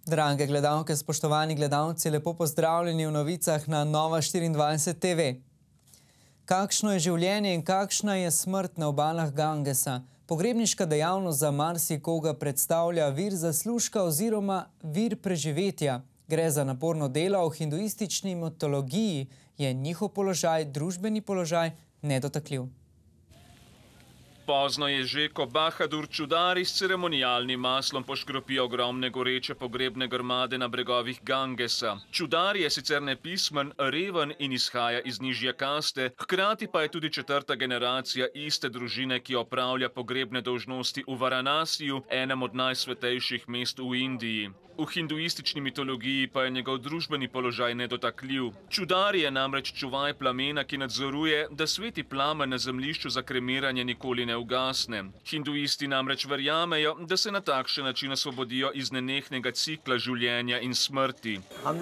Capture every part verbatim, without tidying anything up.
Drage gledalke, spoštovani gledalci, lepo pozdravljeni v novicah na Nova štiriindvajset T V. Kakšno je življenje in kakšna je smrt na obalah Gangesa? Pogrebniška dejavnost za marsikoga predstavlja vir zaslužka oziroma vir preživetja. Gre za naporno delo, v hinduistični mitologiji je njihov položaj, družbeni položaj, nedotakljiv. Pozno je že, ko Bahadur čudari s ceremonialnim maslom poškropi ogromne goreče pogrebne grmade na bregovih Gangesa. Čudar je sicer nepismen, reven in izhaja iz nižje kaste, hkrati pa je tudi četrta generacija iste družine, ki opravlja pogrebne dolžnosti v Varanasiju, enem od najsvetejših mest v Indiji. V hinduistični mitologiji pa je njegov družbeni položaj nedotakljiv. Čudar je namreč čuvaj plamena, ki nadzoruje, da sveti plamen na zemljišču za kremiranje nikoli ne ugasne. Hinduisti namreč verjamejo, da se na takšen način osvobodijo iz nenehnega cikla življenja in smrti.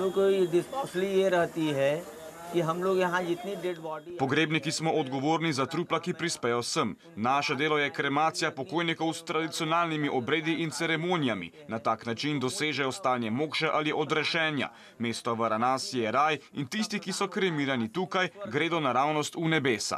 Pogrebniki smo odgovorni za trupla, ki prispejo sem. Naše delo je kremacija pokojnikov s tradicionalnimi obredi in ceremonijami. Na tak način dosežejo stanje mokše ali odrešenja. Mesto Varanasi je raj in tisti, ki so kremirani tukaj, gredo naravnost v nebesa.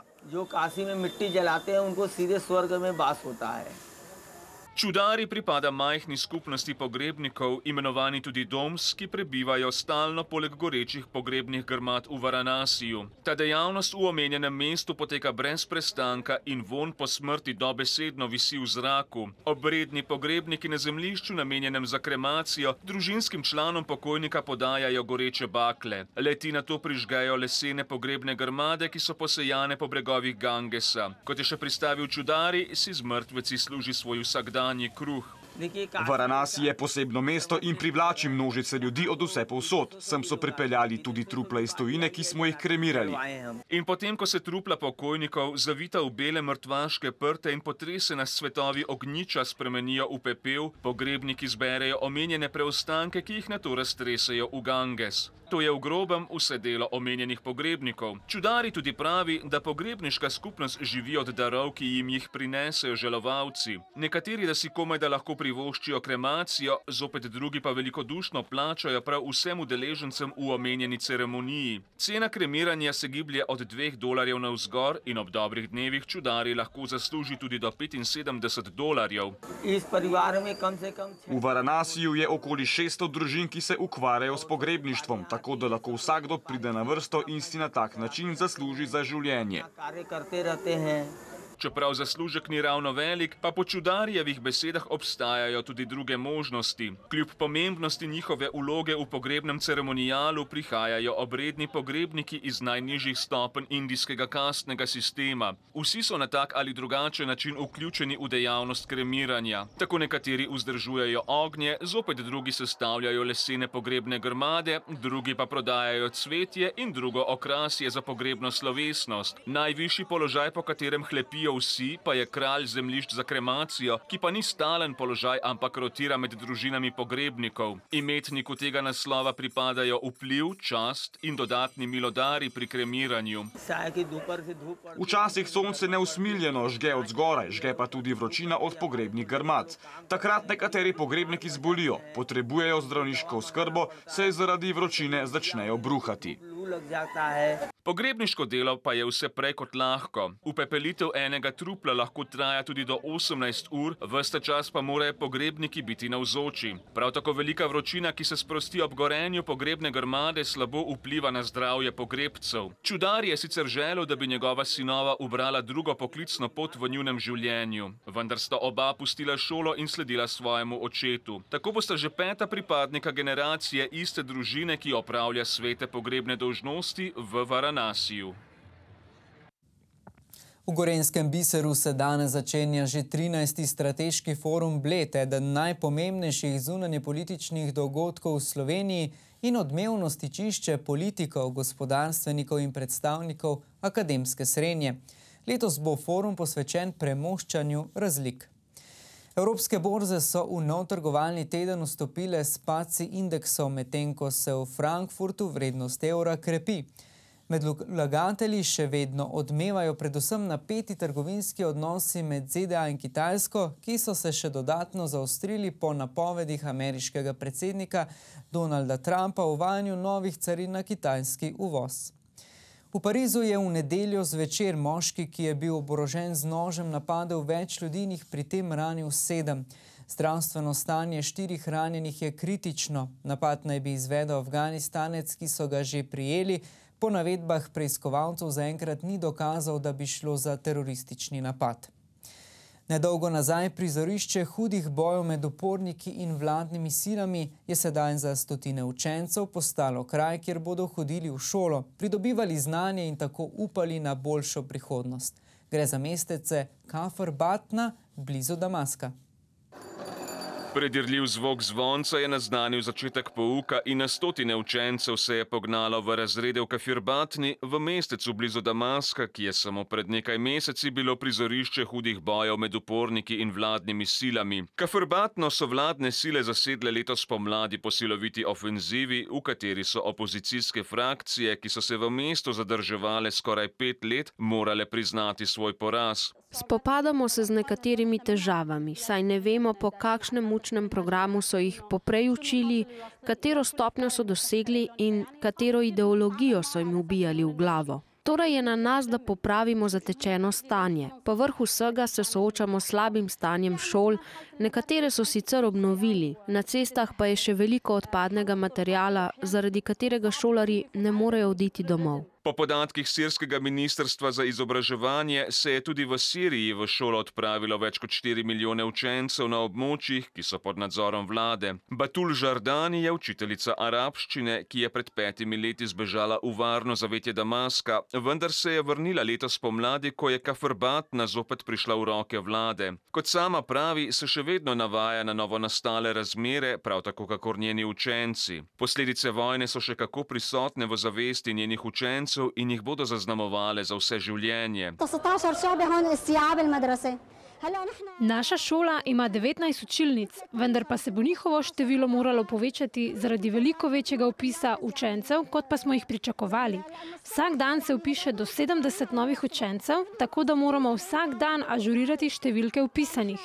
Čudari pripada majhni skupnosti pogrebnikov, imenovani tudi doms, ki prebivajo stalno poleg gorečih pogrebnih grmad v Varanasiju. Ta dejavnost v omenjenem mestu poteka brez prestanka in vonj po smrti dobesedno visi v zraku. Obredni pogrebniki na zemljišču, namenjenem za kremacijo, družinskim članom pokojnika podajajo goreče bakle. Leti nato prižgejo lesene pogrebne grmade, ki so posejane po bregovih Gangesa. Kot je še pristavil Čudari, si z mrtveci služi svoj vsakdan. Kruh. Varanasi je posebno mesto in privlači množice ljudi od vse povsod. Sem so pripeljali tudi trupla iz tujine, ki smo jih kremirali. In potem, ko se trupla pokojnikov zavita v bele mrtvaške prte in potresena s svetovi ognjiča spremenijo v pepel, pogrebniki zberejo omenjene preostanke, ki jih nato raztresejo v Ganges. To je v grobem vse delo omenjenih pogrebnikov. Čudari tudi pravi, da pogrebniška skupnost živi od darov, ki jim jih prinesejo želovalci. Nekateri, da si komaj da lahko privoščijo kremacijo, zopet drugi pa velikodušno plačajo prav vsem udeležencem v omenjeni ceremoniji. Cena kremiranja se giblje od dveh dolarjev navzgor in ob dobrih dnevih čudari lahko zasluži tudi do petinsedemdeset dolarjev. V Varanasiju je okoli šeststo družin, ki se ukvarjajo s pogrebništvom, tako da lahko vsakdo pride na vrsto in si na tak način zasluži za življenje. Čeprav zaslužek ni ravno velik, pa po Čudarjevih besedah obstajajo tudi druge možnosti. Kljub pomembnosti njihove vloge v pogrebnem ceremonialu prihajajo obredni pogrebniki iz najnižjih stopenj indijskega kastnega sistema. Vsi so na tak ali drugačen način vključeni v dejavnost kremiranja. Tako nekateri vzdržujejo ognje, zopet drugi sestavljajo lesene pogrebne grmade, drugi pa prodajajo cvetje in drugo okrasje za pogrebno slovesnost. Najvišji položaj, po katerem hlepijo vsi, pa je kralj zemljišč za kremacijo, ki pa ni stalen položaj, ampak rotira med družinami pogrebnikov. Imetniku tega naslova pripadajo vpliv, čast in dodatni milodari pri kremiranju. Včasih sonce neusmiljeno žge od zgoraj, žge pa tudi vročina od pogrebnih grmad. Takrat nekateri pogrebniki zbolijo, potrebujejo zdravniško oskrbo, se zaradi vročine začnejo bruhati. Pogrebniško delo pa je vse prej kot lahko. Upepelitev enega trupla lahko traja tudi do osemnajst ur, ves ta čas pa morajo pogrebniki biti navzoči. Prav tako velika vročina, ki se sprosti ob gorenju pogrebne grmade, slabo vpliva na zdravje pogrebcev. Čudar je sicer želel, da bi njegova sinova ubrala drugo poklicno pot v njunem življenju, vendar sta oba pustila šolo in sledila svojemu očetu. Tako bosta že peta pripadnika generacije iste družine, ki opravlja svete pogrebne dolžnosti v Varanasiju. V Gorenjskem biseru se danes začenja že trinajsti strateški forum Bled, eden najpomembnejših zunanjepolitičnih dogodkov v Sloveniji in odmevno stičišče politikov, gospodarstvenikov in predstavnikov akademske srenje. Letos bo forum posvečen premoščanju razlik. Evropske borze so v nov trgovalni teden vstopile s padci indeksov, medtem ko se v Frankfurtu vrednost evra krepi. Med vlagatelji še vedno odmevajo predvsem napeti trgovinski odnosi med Z D A in Kitajsko, ki so se še dodatno zaostrili po napovedih ameriškega predsednika Donalda Trumpa o uvajanju novih carin na kitajski uvoz. V Parizu je v nedeljo zvečer moški, ki je bil oborožen z nožem, napadel več ljudi in jih pri tem ranil sedem. Zdravstveno stanje štirih ranjenih je kritično. Napad naj bi izvedel Afganistanec, ki so ga že prijeli. Po navedbah preiskovalcev zaenkrat ni dokazal, da bi šlo za teroristični napad. Nedolgo nazaj prizorišče hudih bojev med uporniki in vladnimi silami je sedaj za stotine učencev postalo kraj, kjer bodo hodili v šolo, pridobivali znanje in tako upali na boljšo prihodnost. Gre za mestece Kafr Batna blizu Damaska. Predirljiv zvok zvonca je naznanil začetek pouka in na stotine učencev se je pognalo v razrede v Kafir Batni, v mestecu blizu Damaska, ki je samo pred nekaj meseci bilo prizorišče hudih bojev med uporniki in vladnimi silami. Kafir Batno so vladne sile zasedle letos pomladi po siloviti ofenzivi, v kateri so opozicijske frakcije, ki so se v mestu zadrževale skoraj pet let, morale priznati svoj poraz. Spopadamo se z nekaterimi težavami, saj ne vemo, po kakšnem učnem programu so jih poprej učili, katero stopnjo so dosegli in katero ideologijo so jim ubijali v glavo. Torej je na nas, da popravimo zatečeno stanje. Povrh vsega se soočamo s slabim stanjem šol, nekatere so sicer obnovili, na cestah pa je še veliko odpadnega materiala, zaradi katerega šolarji ne morejo oditi domov. Po podatkih sirskega ministrstva za izobraževanje se je tudi v Siriji v šolo odpravilo več kot štiri milijone učencev na območjih, ki so pod nadzorom vlade. Batul Žardani je učiteljica arabščine, ki je pred petimi leti zbežala v varno zavetje Damaska, vendar se je vrnila letos pomladi, ko je Kafir Batna zopet prišla v roke vlade. Kot sama pravi, se še vedno navaja na novo nastale razmere, prav tako kakor njeni učenci. Posledice vojne so še kako prisotne v zavesti njenih učencev in jih bodo zaznamovale za vse življenje. Naša šola ima devetnajst učilnic, vendar pa se bo njihovo število moralo povečati zaradi veliko večjega vpisa učencev, kot pa smo jih pričakovali. Vsak dan se vpiše do sedemdeset novih učencev, tako da moramo vsak dan ažurirati številke vpisanih.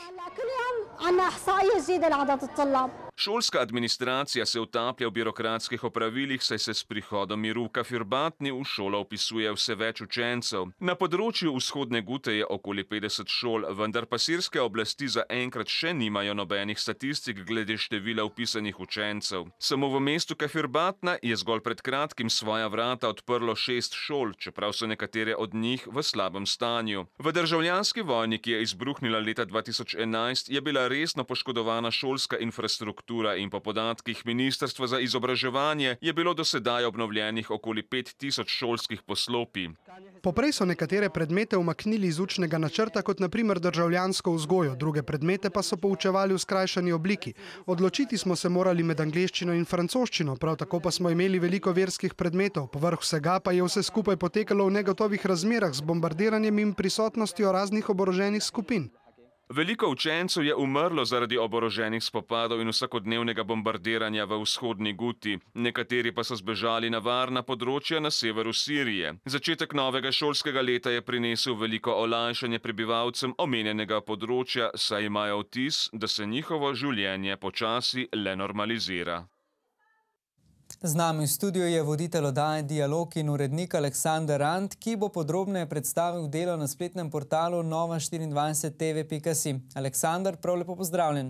Šolska administracija se utaplja v birokratskih opravilih, saj se s prihodom miru v Kafir Batni v šolo vpisuje vse več učencev. Na področju vzhodne Gute je okoli petdeset šol, vendar pa sirske oblasti zaenkrat še nimajo nobenih statistik glede števila vpisanih učencev. Samo v mestu Kafir Batna je zgolj pred kratkim svoja vrata odprlo šest šol, čeprav so nekatere od njih v slabem stanju. V državljanski vojni, ki je izbruhnila leta dva tisoč enajst, je bila resno poškodovana šolska infrastruktura in po podatkih Ministrstva za izobraževanje je bilo do sedaj obnovljenih okoli pet tisoč šolskih poslopij. Poprej so nekatere predmete umaknili iz učnega načrta, kot na primer državljansko vzgojo, druge predmete pa so poučevali v skrajšani obliki. Odločiti smo se morali med angleščino in francoščino, prav tako pa smo imeli veliko verskih predmetov, povrh vsega pa je vse skupaj potekalo v negotovih razmerah z bombardiranjem in prisotnostjo raznih oboroženih skupin. Veliko učencev je umrlo zaradi oboroženih spopadov in vsakodnevnega bombardiranja v vzhodni Guti. Nekateri pa so zbežali na varna področja na severu Sirije. Začetek novega šolskega leta je prinesel veliko olajšanje prebivalcem omenjenega področja, saj imajo vtis, da se njihovo življenje počasi le normalizira. Z nami v studiu je voditelj oddaje Dialog in urednik Aleksander Rant, ki bo podrobneje predstavil delo na spletnem portalu nova štiriindvajset T V pika si. Aleksander, prav lepo pozdravljen.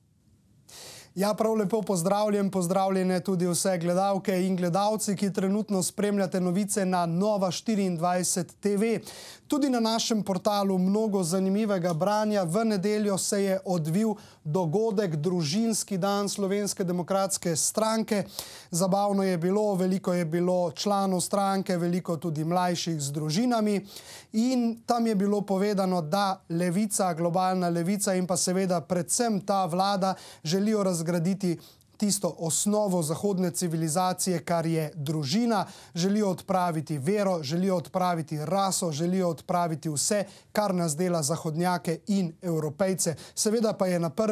Ja, prav lepo pozdravljen, pozdravljene tudi vse gledalke in gledalci, ki trenutno spremljate novice na Nova štiriindvajset T V. Tudi na našem portalu mnogo zanimivega branja. V nedeljo se je odvil dogodek Družinski dan Slovenske demokratske stranke. Zabavno je bilo, veliko je bilo članov stranke, veliko tudi mlajših z družinami. In tam je bilo povedano, da levica, globalna levica in pa seveda predvsem ta vlada želijo razgraditi tisto osnovo zahodne civilizacije, kar je družina, želijo odpraviti vero, želijo odpraviti raso, želijo odpraviti vse, kar nas dela zahodnjake in evropejce. Seveda pa je na prvem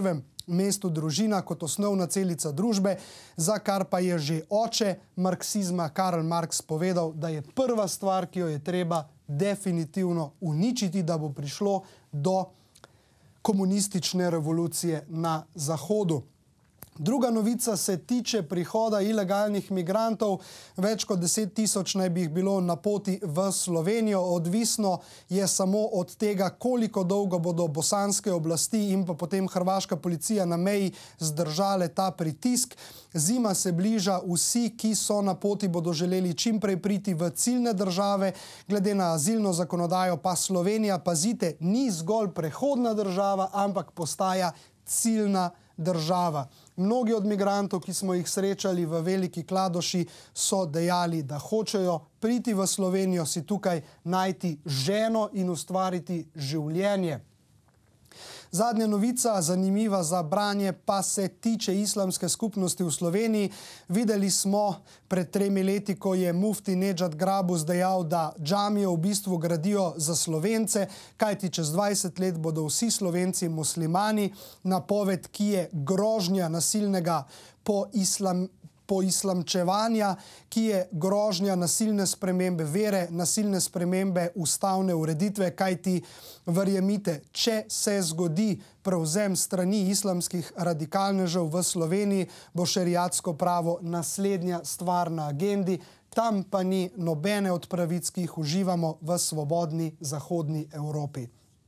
mestu družina kot osnovna celica družbe, za kar pa je že oče marksizma Karl Marx povedal, da je prva stvar, ki jo je treba definitivno uničiti, da bo prišlo do komunistične revolucije na Zahodu. Druga novica se tiče prihoda ilegalnih migrantov. Več kot deset tisoč naj bi jih bilo na poti v Slovenijo. Odvisno je samo od tega, koliko dolgo bodo bosanske oblasti in pa potem hrvaška policija na meji zdržale ta pritisk. Zima se bliža, vsi, ki so na poti, bodo želeli čim prej priti v ciljne države. Glede na azilno zakonodajo pa Slovenija, pazite, ni zgolj prehodna država, ampak postaja ciljna država. Mnogi od migrantov, ki smo jih srečali v Veliki Kladuši, so dejali, da hočejo priti v Slovenijo, si tukaj najti ženo in ustvariti življenje. Zadnja novica, zanimiva za branje, pa se tiče islamske skupnosti v Sloveniji. Videli smo pred tremi leti, ko je mufti Nedžad Grabus dejal, da džamije v bistvu gradijo za Slovence, kajti čez dvajset let bodo vsi Slovenci muslimani. Napoved, ki je grožnja nasilnega po islam. poislamčevanja, ki je grožnja nasilne spremembe vere, nasilne spremembe ustavne ureditve, kajti verjemite, če se zgodi prevzem strani islamskih radikalnežev v Sloveniji, bo šeriatsko pravo naslednja stvar na agendi, tam pa ni nobene od pravic, ki jih uživamo v svobodni zahodni Evropi.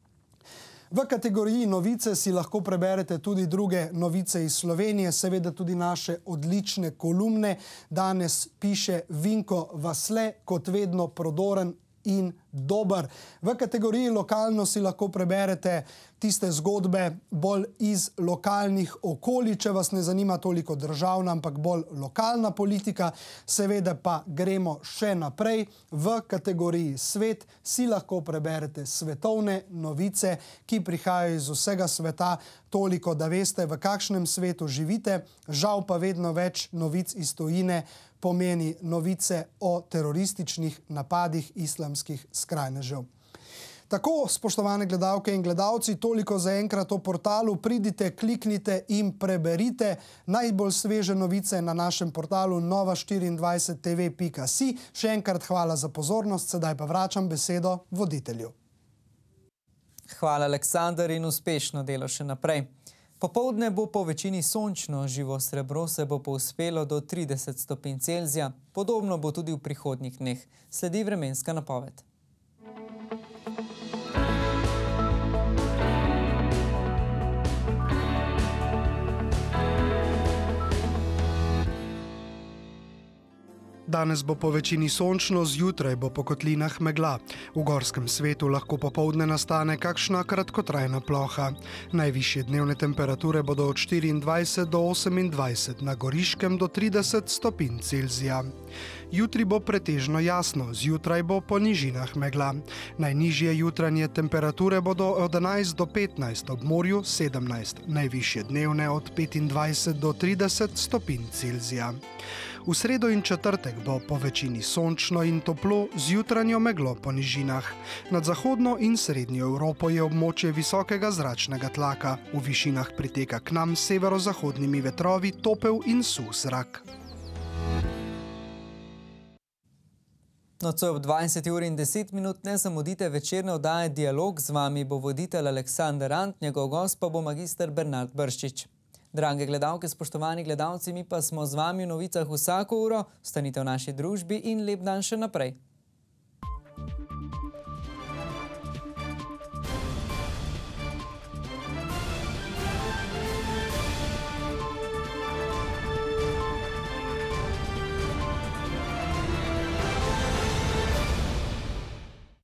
V kategoriji novice si lahko preberete tudi druge novice iz Slovenije, seveda tudi naše odlične kolumne. Danes piše Vinko Vasle, kot vedno prodoren in dober. V kategoriji lokalno si lahko preberete tiste zgodbe bolj iz lokalnih okolij, če vas ne zanima toliko državna, ampak bolj lokalna politika. Seveda pa gremo še naprej. V kategoriji svet si lahko preberete svetovne novice, ki prihajajo iz vsega sveta, toliko, da veste, v kakšnem svetu živite. Žal pa vedno več novic iz tujine pomeni novice o terorističnih napadih islamskih skrajnežev. Tako, spoštovane gledalke in gledalci, toliko za enkrat o portalu. Pridite, kliknite in preberite najbolj sveže novice na našem portalu nova štiriindvajset t v pika si. Še enkrat hvala za pozornost, sedaj pa vračam besedo voditelju. Hvala, Aleksander, in uspešno delo še naprej. Popoldne bo po večini sončno, živo srebro se bo povzpelo do trideset stopinj Celzija. Podobno bo tudi v prihodnjih dneh. Sledi vremenska napoved. Danes bo po večini sončno, zjutraj bo po kotlinah megla. V gorskem svetu lahko popoldne nastane kakšna kratkotrajna ploha. Najvišje dnevne temperature bodo od štiriindvajset do osemindvajset, na Goriškem do trideset stopinj Celzija. Jutri bo pretežno jasno, zjutraj bo po nižinah megla. Najnižje jutranje temperature bodo od enajst do petnajst, ob morju sedemnajst, najvišje dnevne od petindvajset do trideset stopinj Celzija. V sredo in četrtek bo po večini sončno in toplo, z jutranjo meglo po nižinah. Nad zahodno in srednjo Evropo je območje visokega zračnega tlaka. V višinah priteka k nam s severozahodnimi vetrovi topel in suh zrak. Nocoj ob dvajseti uri in deset minut ne zamudite večerne oddaje Dialog. Z vami bo voditelj Aleksander Ant, njegov gost pa bo magister Bernard Brščič. Drage gledalke, spoštovani gledalci, mi pa smo z vami v novicah vsako uro. Ostanite v naši družbi in lep dan še naprej.